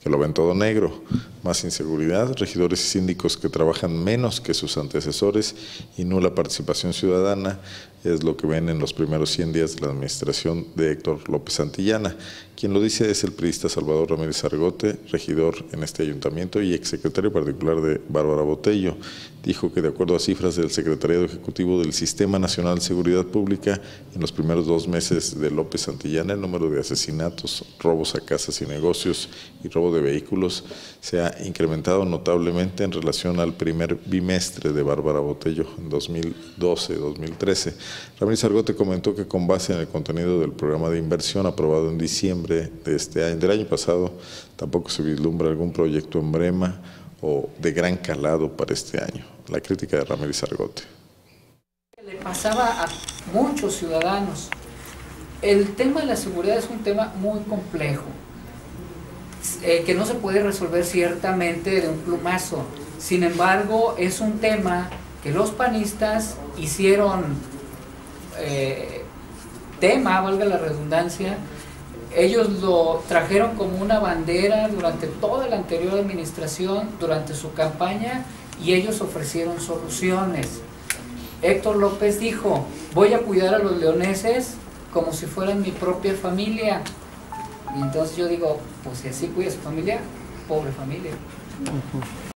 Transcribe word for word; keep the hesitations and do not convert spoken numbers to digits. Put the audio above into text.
que lo ven todo negro, más inseguridad, regidores y síndicos que trabajan menos que sus antecesores y nula participación ciudadana, es lo que ven en los primeros cien días de la administración de Héctor López Santillana. Quien lo dice es el priista Salvador Ramírez Argote, regidor en este ayuntamiento y exsecretario particular de Bárbara Botello. Dijo que de acuerdo a cifras del Secretariado Ejecutivo del Sistema Nacional de Seguridad Pública, en los primeros dos meses de López Santillana, el número de asesinatos, robos a casas y negocios y robo de vehículos se ha incrementado notablemente en relación al primer bimestre de Bárbara Botello en dos mil doce dos mil trece. Ramírez Argote comentó que con base en el contenido del programa de inversión aprobado en diciembre de este año, del año pasado, tampoco se vislumbra algún proyecto en brema o de gran calado para este año. La crítica de Ramírez Argote. Le pasaba a muchos ciudadanos. El tema de la seguridad es un tema muy complejo, eh, que no se puede resolver ciertamente de un plumazo. Sin embargo, es un tema que los panistas hicieron eh, tema, valga la redundancia. Ellos lo trajeron como una bandera durante toda la anterior administración, durante su campaña, y ellos ofrecieron soluciones. Héctor López dijo: voy a cuidar a los leoneses como si fueran mi propia familia. Y entonces yo digo, pues si así cuida a su familia, pobre familia. Uh-huh.